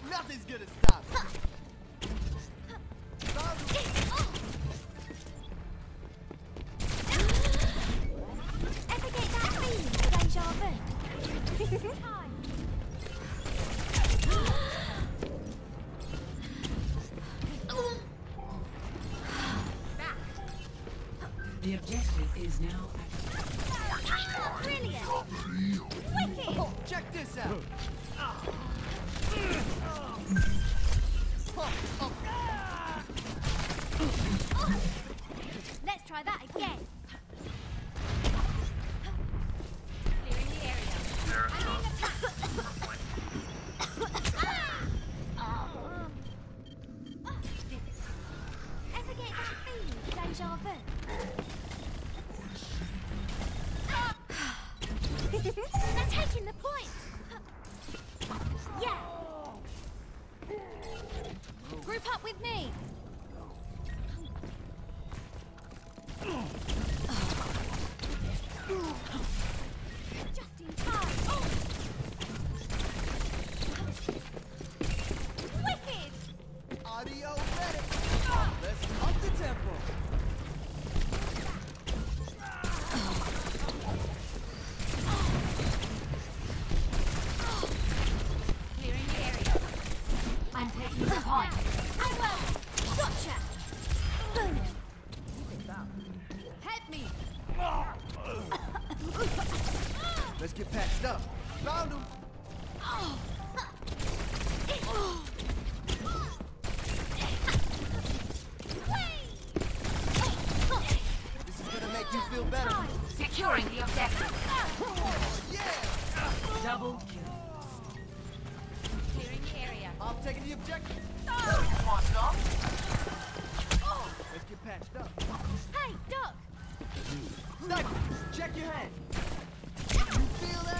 Nothing's gonna stop me. Ever get that feeling of deja vu? The objective is now active. Brilliant! Wicked! Oh, check this out. Let's try that again. Clearing the area. I'm in attack. Ever get that feeling of deja vu? They're taking the point. Yeah. Group up with me. Just in time. Wicked. Audio ready. Let's up the tempo. Clearing the area. I'm taking the point. I will. Gotcha. Boom. Help me. Let's get patched up. Found him. This is gonna make you feel better. Securing the objective. Yeah. Double kill. Clearing the area. I'm taking the objective. Let's get patched up. Hey, Doc. Sniper, check your hand. You feel that?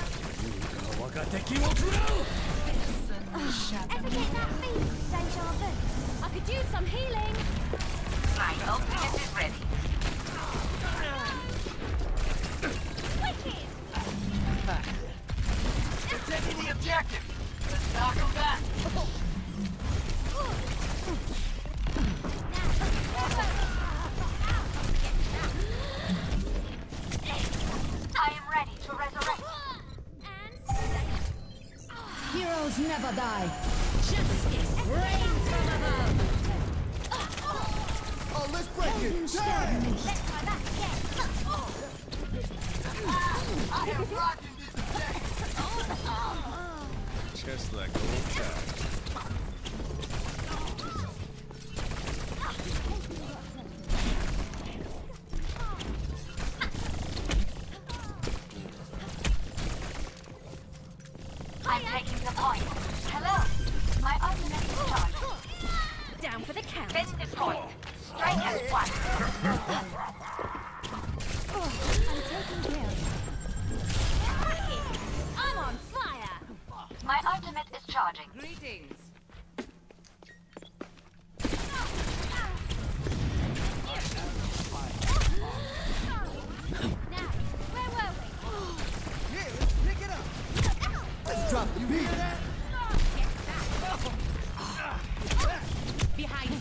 Ever get that feeling of deja vu? I could use some healing. My ultimate is ready. Wicked. We're taking the objective. Let's knock them back. I am ready to resurrect. Heroes never die. Justice reigns from above. Oh, let's break it. Turn. Let's try that again. I am rocking this objective. Just like old times. I'm taking the point. Hello. My ultimate is charged. Down for the count. Fifth point. Strike as one. I'm taking kills. I'm on fire. My ultimate is charging. Greetings. Now, where were we? Yeah, let's pick it up. Let's drop it. You hear that? Behind you.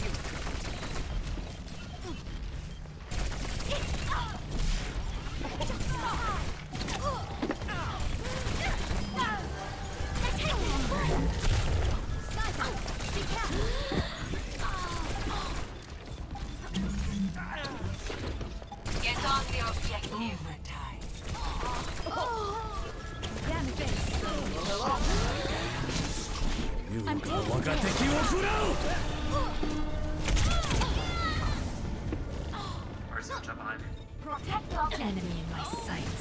Get on the objective. Overtime. Damn face. I'm taking Protect the objective. Enemy in my sights.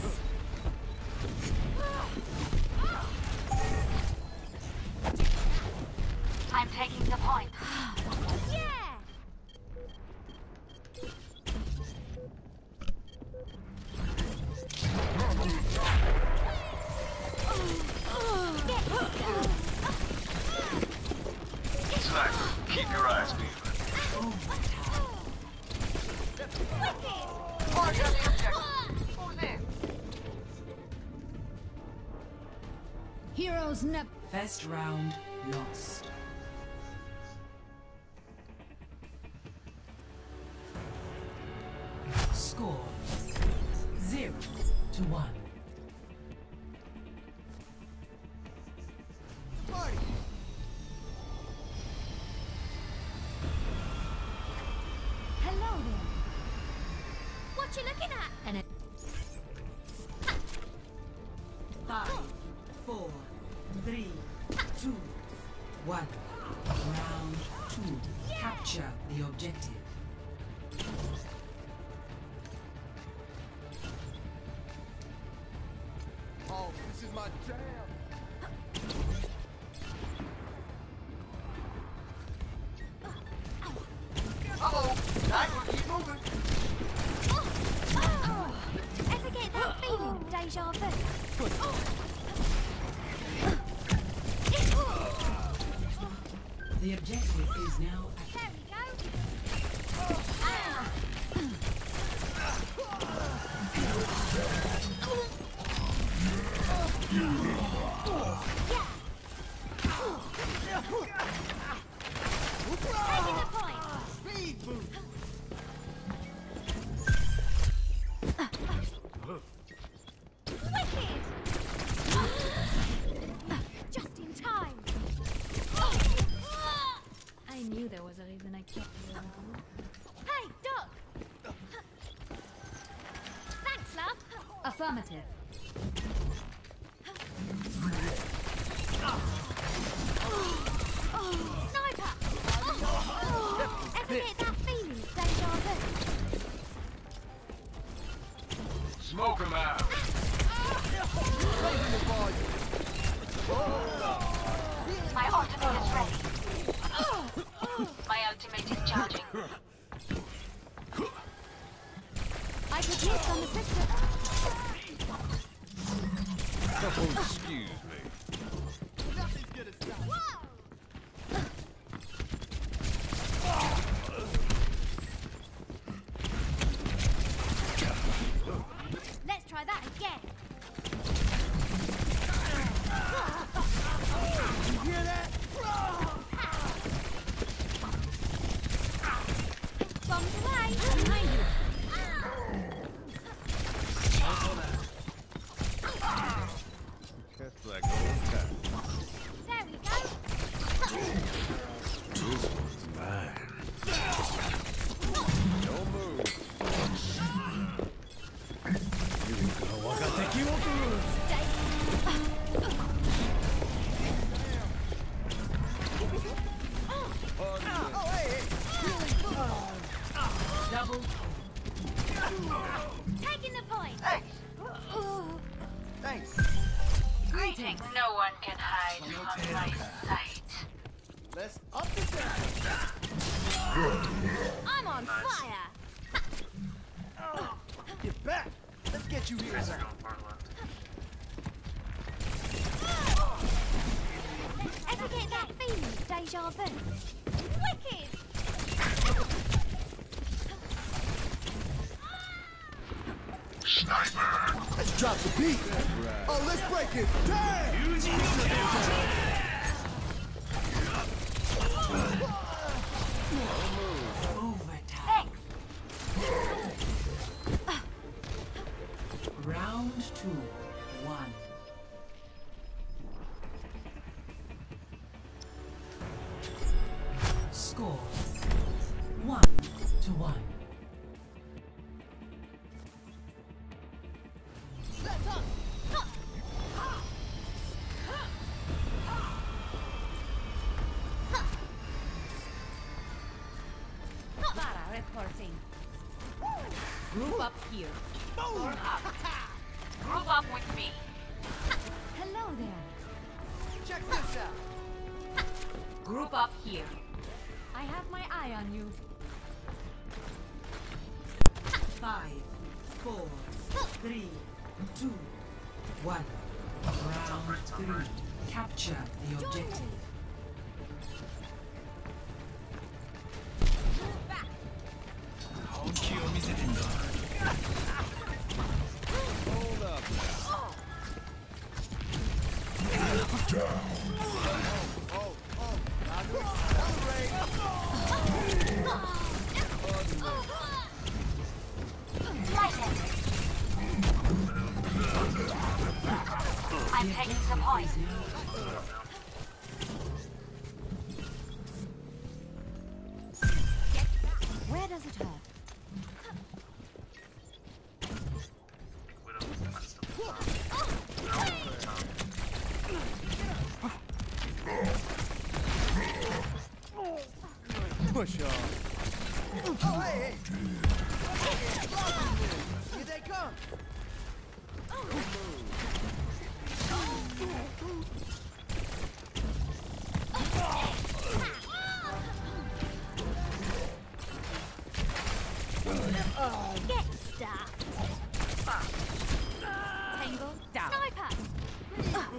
I'm taking the point. Yeah. Sniper, keep your eyes peeled. Mark on the objective. Who's in? Heroes never. First round lost. Score 0-1. Party. Hello there. What you looking at? And it 5, 4, 3, 2, 1. Round 2. Capture the objective. Oh, this is my jam. Uh-oh. Nice one. Keep moving. Ever get that feeling of deja vu? The objective is now There we go. Ah. Taking the point. Speed boost. Wicked. Just in time. I knew there was a reason I kept you around. Hey, Doc! Thanks, love. affirmative. Sniper! Ever get that feeling of deja vu? Smoke him out. Raising the volume. My ultimate is ready. My ultimate is charging. I could use some assistance. Oh, excuse me. Nothing's gonna stop. Whoa! Let's try that again. You hear that? Bombs away. Behind you. That's like old times. There we go. This one's mine. Don't move. Oh, hey, Double. Taking the point. thanks. Greetings. No one can hide from my sight. Let's up the tempo. I'm on fire. Get back. Let's get you here. Ever get that feeling of deja vu? Wicked! Let's drop the beat. Oh, let's break it. Damn! Overtime. Round 2, 1. Score 1-1. Clara reporting. Group up here. Group up with me. Hello there. Check this out. Group up here. I have my eye on you. 5, 4, 3, 2, 1. Round 3. Capture the objective. Move back. Hold up now. Time to accelerate. I'm taking the point. Where does it hurt? Push on. Oh, hey, hey. Here they come. Get stacked. Tangle. Down. Sniper.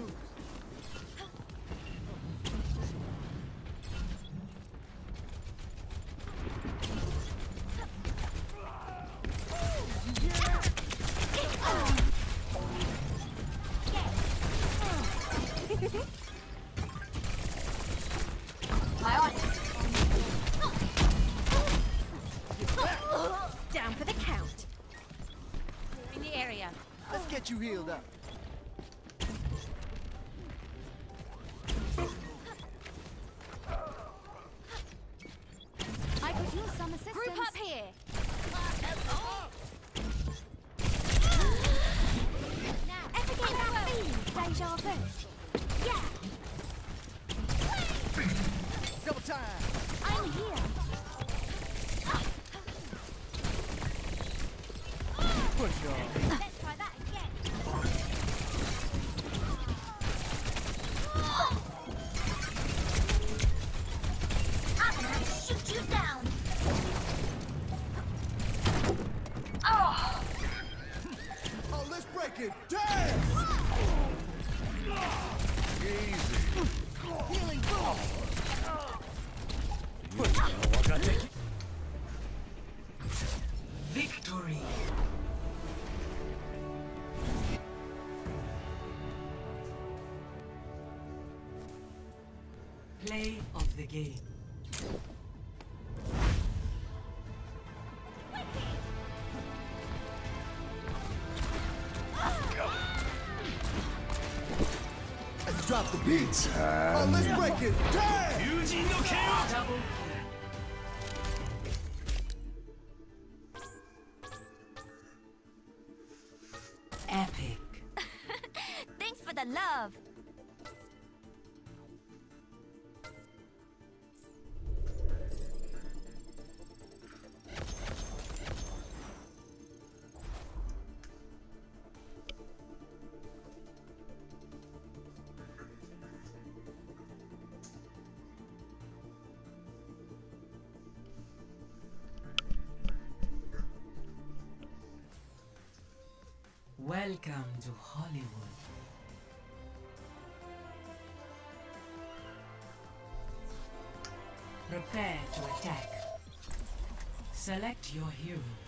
My on it. Down for the count. In the area. Let's get you healed up. I could use some assistance. Group up here. Now, ever get that feeling? Deja vu. Yeah. Double time. I'm here. Push on. Let's try that again. I'm gonna shoot you down. Oh, Oh, let's break it. Damn! Easy. Healing boom. Victory. Play of the game. Let's drop the beats. Oh, let's break it. Damn! Double epic. Thanks for the love. Welcome to Hollywood. Prepare to attack. Select your hero.